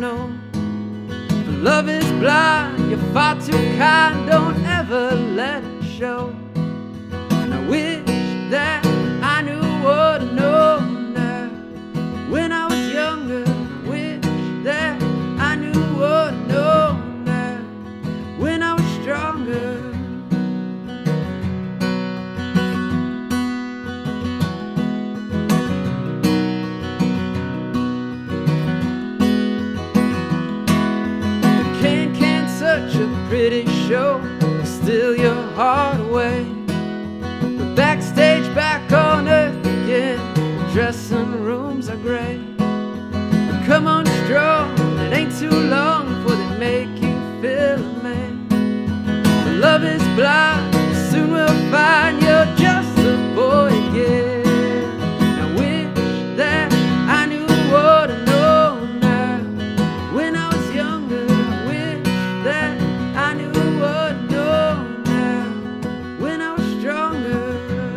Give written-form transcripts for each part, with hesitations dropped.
know. But love is blind, you're far too kind, don't ever let it show. And I wish that I knew what I know now. When I was younger, I wish that I knew what I know now. When I was stronger. Such a pretty show, steal your heart away. We're backstage, back on earth again. The dressing rooms are gray. But come on strong, it ain't too long before they make you feel a man. But love is blind, soon we'll find you're just a boy again. I wish that I knew what I know now. When I was younger, I wish that I knew what I know now. When I was stronger.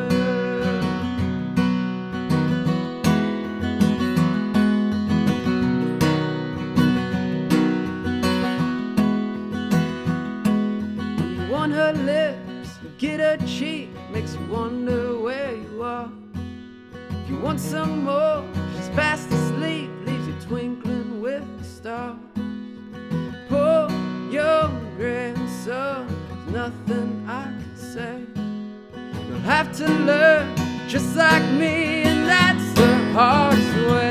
You want her lips, you get her cheek, makes you wonder where you are. If you want some more, she's fast asleep, leaves you twinkling with the stars. Poor young grandson, there's nothing I can say. You'll have to learn just like me, and that's the hardest way.